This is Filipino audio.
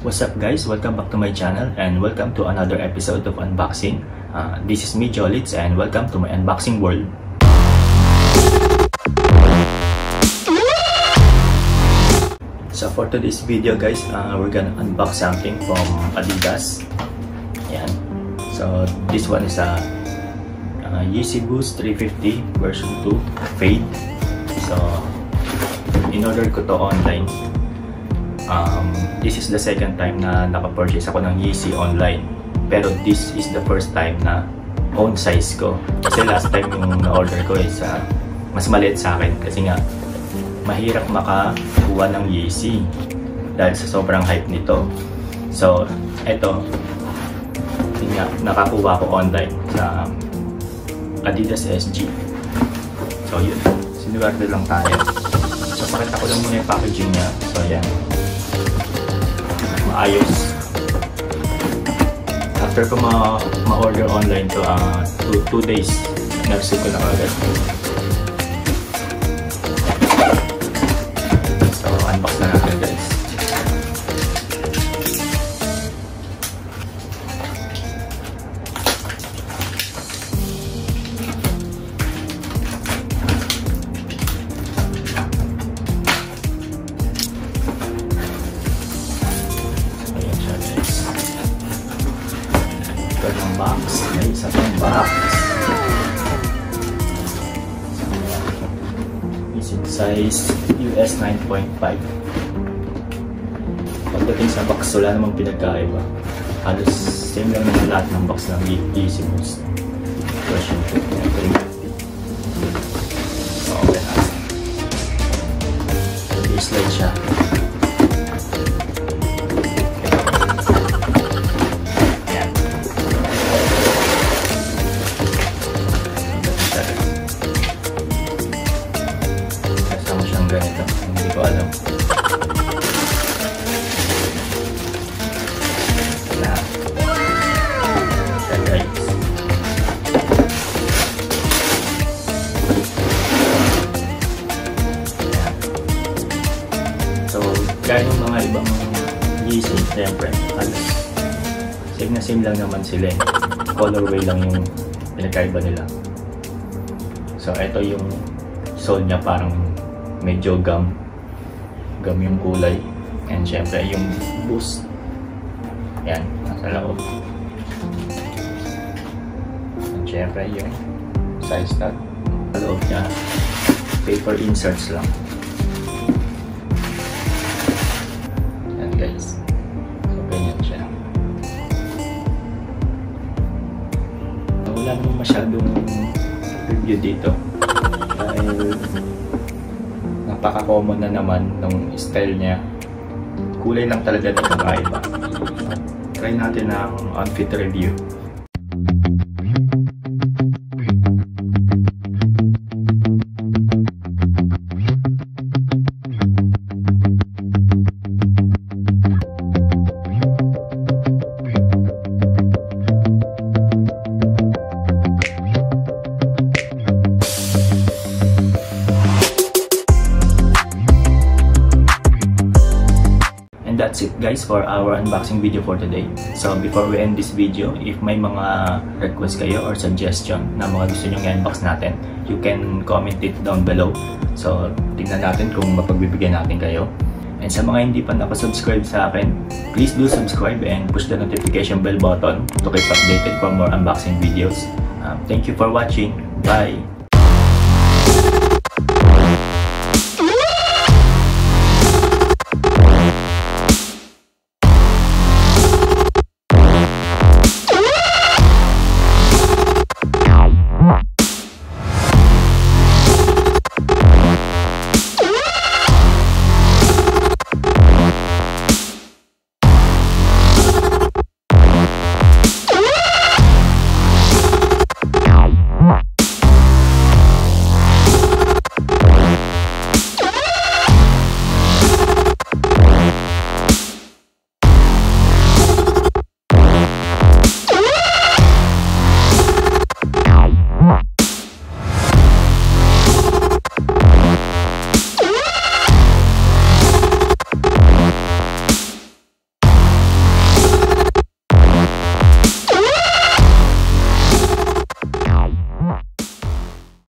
What's up guys, welcome back to my channel and welcome to another episode of unboxing. This is me Jolitz and welcome to my unboxing world. So for today's video guys, we're gonna unbox something from Adidas. Yan. So this one is a Yeezy Boost 350 version 2 Fade. So in order ko to online. This is the second time na naka-purchase ako ng Yeezy online. Pero this is the first time na own size ko. Kasi last time yung na-order ko is mas maliit sa akin. Kasi nga, mahirap makakuha ng Yeezy dahil sa sobrang hype nito. So, eto. Nakakuha ko online sa Adidas SG. So, yun. Sinuwerte lang tayo. So, pakita ko lang muna yung packaging niya. So, yan. Maayos. After ko ma-order online to 2 days, na-receive ko na agad. So, unbox na natin guys. Box. May isa pang box. Is it size US 9.5. Pagdating sa box, wala namang pinagkaiba. Halos same lang naman lahat ng box ng Yeezy Boost version 2. So, okay na. So, slide siya. Ganito, hindi ko alam. Wala. Yan guys. Yan. So, gaya ng mga ibang Yeezy, siyempre, halos same na same lang naman sila. Colorway lang yung pinagkaiba nila. So, ito yung sole niya, parang medyo gum yung kulay, and syempre yung boost yan nasa loob, and syempre yung size tag sa loob niya, paper inserts lang yan guys. So ganyan siya. Wala naman masyadong review dito dahil napaka-common na naman ng style niya. Kulay lang talaga na kakaiba. Try natin ang outfit review. That's it guys for our unboxing video for today. So before we end this video, if may mga request kayo or suggestion na mga gusto nyo i-unbox natin, you can comment it down below. So tingnan natin kung mapagbibigyan natin kayo. And sa mga hindi pa nakasubscribe sa akin, please do subscribe and push the notification bell button to keep updated for more unboxing videos. Thank you for watching. Bye!